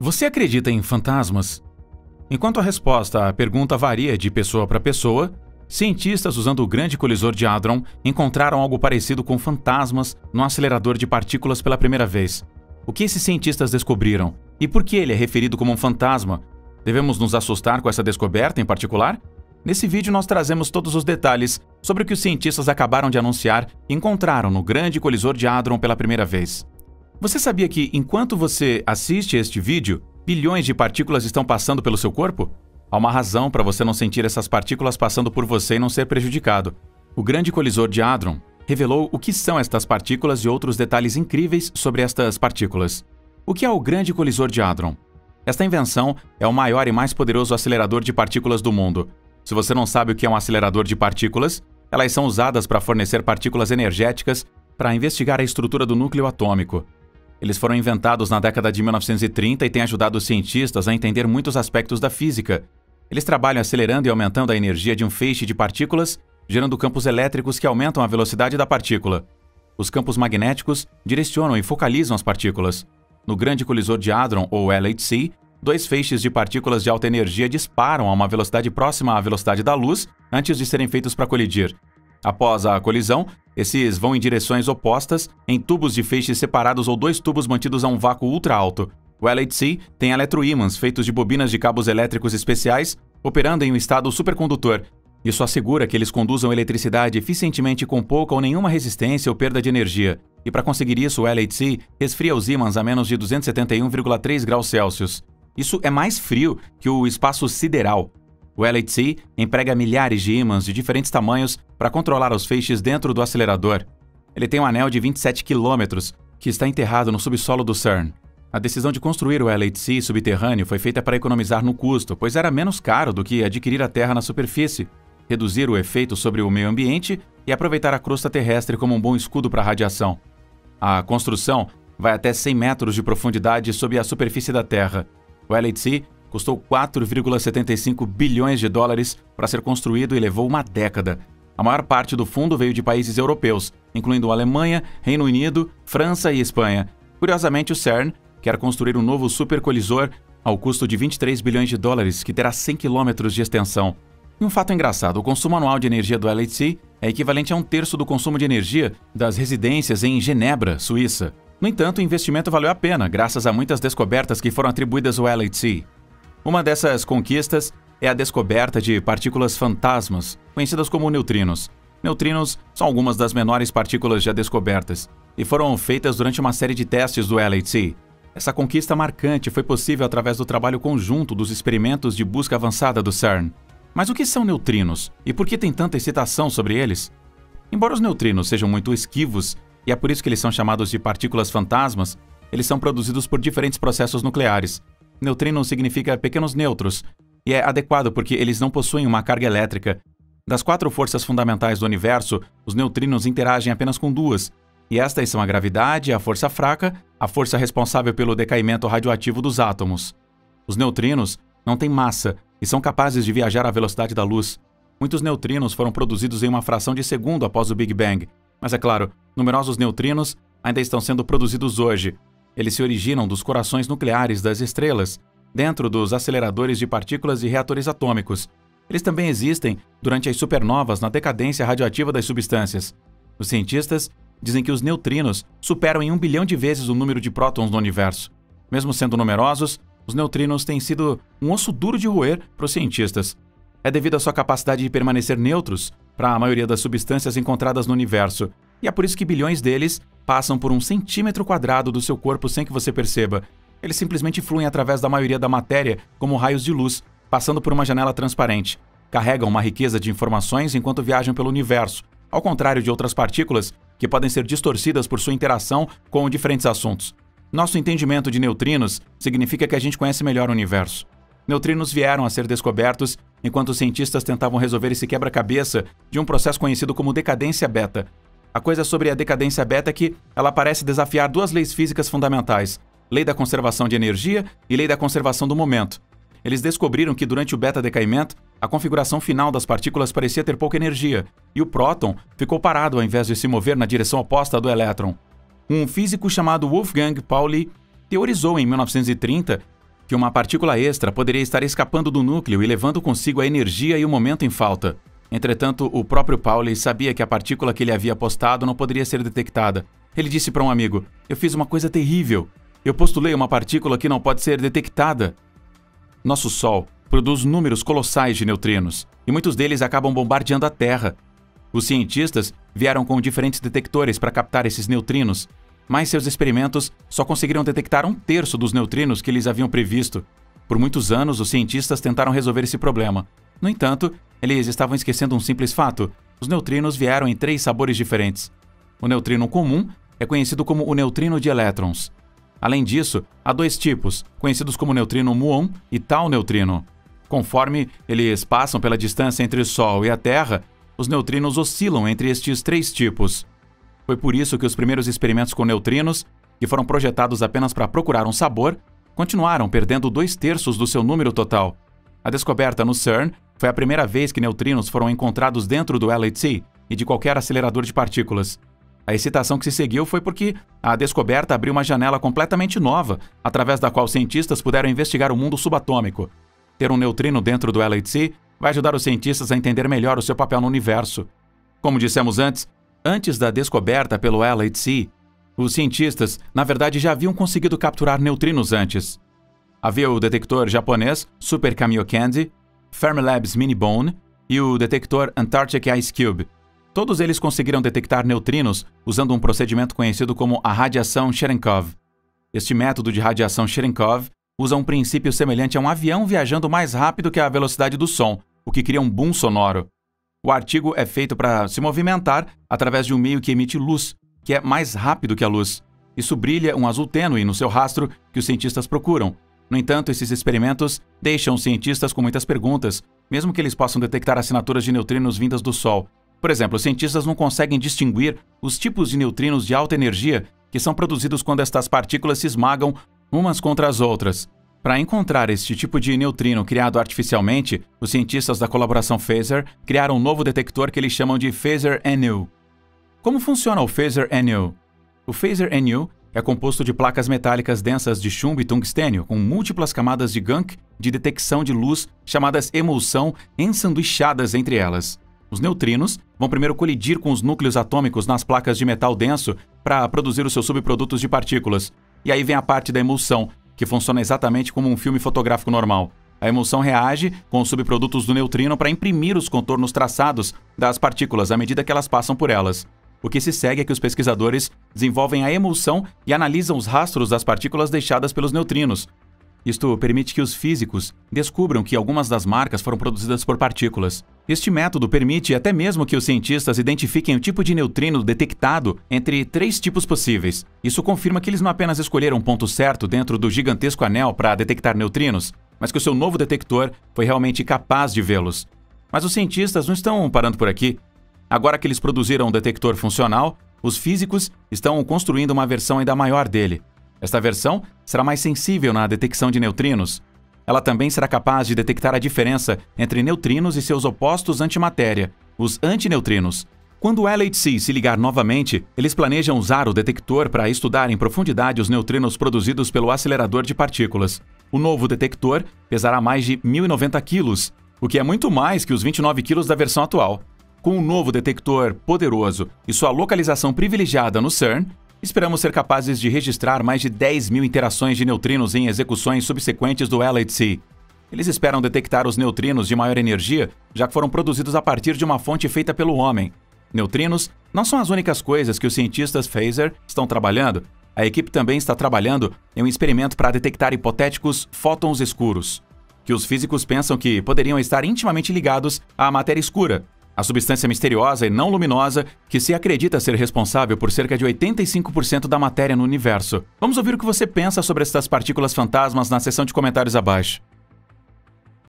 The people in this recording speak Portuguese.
Você acredita em fantasmas? Enquanto a resposta à pergunta varia de pessoa para pessoa, cientistas usando o Grande Colisor de Hadron encontraram algo parecido com fantasmas no acelerador de partículas pela primeira vez. O que esses cientistas descobriram? E por que ele é referido como um fantasma? Devemos nos assustar com essa descoberta em particular? Nesse vídeo nós trazemos todos os detalhes sobre o que os cientistas acabaram de anunciar e encontraram no Grande Colisor de Hadron pela primeira vez. Você sabia que, enquanto você assiste este vídeo, bilhões de partículas estão passando pelo seu corpo? Há uma razão para você não sentir essas partículas passando por você e não ser prejudicado. O Grande Colisor de Hadron revelou o que são estas partículas e outros detalhes incríveis sobre estas partículas. O que é o Grande Colisor de Hadron? Esta invenção é o maior e mais poderoso acelerador de partículas do mundo. Se você não sabe o que é um acelerador de partículas, elas são usadas para fornecer partículas energéticas para investigar a estrutura do núcleo atômico. Eles foram inventados na década de 1930 e têm ajudado os cientistas a entender muitos aspectos da física. Eles trabalham acelerando e aumentando a energia de um feixe de partículas, gerando campos elétricos que aumentam a velocidade da partícula. Os campos magnéticos direcionam e focalizam as partículas. No Grande Colisor de Hadron, ou LHC, dois feixes de partículas de alta energia disparam a uma velocidade próxima à velocidade da luz antes de serem feitos para colidir. Após a colisão, esses vão em direções opostas, em tubos de feixes separados ou dois tubos mantidos a um vácuo ultra alto. O LHC tem eletroímãs feitos de bobinas de cabos elétricos especiais, operando em um estado supercondutor. Isso assegura que eles conduzam eletricidade eficientemente com pouca ou nenhuma resistência ou perda de energia. E para conseguir isso, o LHC resfria os ímãs a menos de 271,3 graus Celsius. Isso é mais frio que o espaço sideral. O LHC emprega milhares de ímãs de diferentes tamanhos para controlar os feixes dentro do acelerador. Ele tem um anel de 27 km, que está enterrado no subsolo do CERN. A decisão de construir o LHC subterrâneo foi feita para economizar no custo, pois era menos caro do que adquirir a Terra na superfície, reduzir o efeito sobre o meio ambiente e aproveitar a crosta terrestre como um bom escudo para a radiação. A construção vai até 100 metros de profundidade sob a superfície da Terra. O LHC custou 4,75 bilhões de dólares para ser construído e levou uma década. A maior parte do fundo veio de países europeus, incluindo Alemanha, Reino Unido, França e Espanha. Curiosamente, o CERN quer construir um novo supercolisor ao custo de 23 bilhões de dólares, que terá 100 km de extensão. E um fato engraçado, o consumo anual de energia do LHC é equivalente a 1/3 do consumo de energia das residências em Genebra, Suíça. No entanto, o investimento valeu a pena, graças a muitas descobertas que foram atribuídas ao LHC. Uma dessas conquistas é a descoberta de partículas fantasmas, conhecidas como neutrinos. Neutrinos são algumas das menores partículas já descobertas e foram feitas durante uma série de testes do LHC. Essa conquista marcante foi possível através do trabalho conjunto dos experimentos de busca avançada do CERN. Mas o que são neutrinos e por que tem tanta excitação sobre eles? Embora os neutrinos sejam muito esquivos, e é por isso que eles são chamados de partículas fantasmas, eles são produzidos por diferentes processos nucleares. Neutrino significa pequenos nêutrons, e é adequado porque eles não possuem uma carga elétrica. Das 4 forças fundamentais do universo, os neutrinos interagem apenas com 2, e estas são a gravidade, a força fraca, a força responsável pelo decaimento radioativo dos átomos. Os neutrinos não têm massa e são capazes de viajar à velocidade da luz. Muitos neutrinos foram produzidos em uma fração de segundo após o Big Bang, mas é claro, numerosos neutrinos ainda estão sendo produzidos hoje. Eles se originam dos corações nucleares das estrelas, dentro dos aceleradores de partículas e reatores atômicos. Eles também existem durante as supernovas na decadência radioativa das substâncias. Os cientistas dizem que os neutrinos superam em 1 bilhão de vezes o número de prótons no universo. Mesmo sendo numerosos, os neutrinos têm sido um osso duro de roer para os cientistas. É devido à sua capacidade de permanecer neutros para a maioria das substâncias encontradas no universo, e é por isso que bilhões deles passam por 1 centímetro quadrado do seu corpo sem que você perceba. Eles simplesmente fluem através da maioria da matéria como raios de luz, passando por uma janela transparente. Carregam uma riqueza de informações enquanto viajam pelo universo, ao contrário de outras partículas que podem ser distorcidas por sua interação com diferentes assuntos. Nosso entendimento de neutrinos significa que a gente conhece melhor o universo. Neutrinos vieram a ser descobertos enquanto os cientistas tentavam resolver esse quebra-cabeça de um processo conhecido como decadência beta. A coisa sobre a decadência beta é que ela parece desafiar 2 leis físicas fundamentais: lei da conservação de energia e lei da conservação do momento. Eles descobriram que durante o beta-decaimento, a configuração final das partículas parecia ter pouca energia, e o próton ficou parado ao invés de se mover na direção oposta do elétron. Um físico chamado Wolfgang Pauli teorizou em 1930 que uma partícula extra poderia estar escapando do núcleo e levando consigo a energia e o momento em falta. Entretanto, o próprio Pauli sabia que a partícula que ele havia postado não poderia ser detectada. Ele disse para um amigo: "Eu fiz uma coisa terrível. Eu postulei uma partícula que não pode ser detectada." Nosso Sol produz números colossais de neutrinos, e muitos deles acabam bombardeando a Terra. Os cientistas vieram com diferentes detectores para captar esses neutrinos, mas seus experimentos só conseguiram detectar 1/3 dos neutrinos que eles haviam previsto. Por muitos anos, os cientistas tentaram resolver esse problema. No entanto, eles estavam esquecendo um simples fato: os neutrinos vieram em 3 sabores diferentes. O neutrino comum é conhecido como o neutrino de elétrons. Além disso, há 2 tipos, conhecidos como neutrino muon e tau neutrino. Conforme eles passam pela distância entre o Sol e a Terra, os neutrinos oscilam entre estes 3 tipos. Foi por isso que os primeiros experimentos com neutrinos, que foram projetados apenas para procurar um sabor, continuaram perdendo 2/3 do seu número total. A descoberta no CERN foi a primeira vez que neutrinos foram encontrados dentro do LHC e de qualquer acelerador de partículas. A excitação que se seguiu foi porque a descoberta abriu uma janela completamente nova, através da qual cientistas puderam investigar o mundo subatômico. Ter um neutrino dentro do LHC vai ajudar os cientistas a entender melhor o seu papel no universo. Como dissemos antes da descoberta pelo LHC, os cientistas, na verdade, já haviam conseguido capturar neutrinos antes. Havia o detector japonês Super Kamiokande, Fermilab's Minibone e o detector Antarctic Ice Cube. Todos eles conseguiram detectar neutrinos usando um procedimento conhecido como a radiação Cherenkov. Este método de radiação Cherenkov usa um princípio semelhante a um avião viajando mais rápido que a velocidade do som, o que cria um boom sonoro. O artigo é feito para se movimentar através de um meio que emite luz, que é mais rápido que a luz. Isso brilha um azul tênue no seu rastro que os cientistas procuram. No entanto, esses experimentos deixam os cientistas com muitas perguntas, mesmo que eles possam detectar assinaturas de neutrinos vindas do Sol. Por exemplo, os cientistas não conseguem distinguir os tipos de neutrinos de alta energia que são produzidos quando estas partículas se esmagam umas contra as outras. Para encontrar este tipo de neutrino criado artificialmente, os cientistas da colaboração Phaser criaram um novo detector que eles chamam de Phaser NU. Como funciona o Phaser NU? O Phaser NU é composto de placas metálicas densas de chumbo e tungstênio, com múltiplas camadas de gunk de detecção de luz, chamadas emulsão, ensanduichadas entre elas. Os neutrinos vão primeiro colidir com os núcleos atômicos nas placas de metal denso para produzir os seus subprodutos de partículas. E aí vem a parte da emulsão, que funciona exatamente como um filme fotográfico normal. A emulsão reage com os subprodutos do neutrino para imprimir os contornos traçados das partículas à medida que elas passam por elas. O que se segue é que os pesquisadores desenvolvem a emulsão e analisam os rastros das partículas deixadas pelos neutrinos. Isto permite que os físicos descubram que algumas das marcas foram produzidas por partículas. Este método permite até mesmo que os cientistas identifiquem o tipo de neutrino detectado entre 3 tipos possíveis. Isso confirma que eles não apenas escolheram um ponto certo dentro do gigantesco anel para detectar neutrinos, mas que o seu novo detector foi realmente capaz de vê-los. Mas os cientistas não estão parando por aqui. Agora que eles produziram um detector funcional, os físicos estão construindo uma versão ainda maior dele. Esta versão será mais sensível na detecção de neutrinos. Ela também será capaz de detectar a diferença entre neutrinos e seus opostos antimatéria, os antineutrinos. Quando o LHC se ligar novamente, eles planejam usar o detector para estudar em profundidade os neutrinos produzidos pelo acelerador de partículas. O novo detector pesará mais de 1.090 quilos, o que é muito mais que os 29 quilos da versão atual. Com um novo detector poderoso e sua localização privilegiada no CERN, esperamos ser capazes de registrar mais de 10.000 interações de neutrinos em execuções subsequentes do LHC. Eles esperam detectar os neutrinos de maior energia, já que foram produzidos a partir de uma fonte feita pelo homem. Neutrinos não são as únicas coisas que os cientistas Phaser estão trabalhando. A equipe também está trabalhando em um experimento para detectar hipotéticos fótons escuros, que os físicos pensam que poderiam estar intimamente ligados à matéria escura, a substância misteriosa e não luminosa que se acredita ser responsável por cerca de 85% da matéria no universo. Vamos ouvir o que você pensa sobre estas partículas fantasmas na seção de comentários abaixo.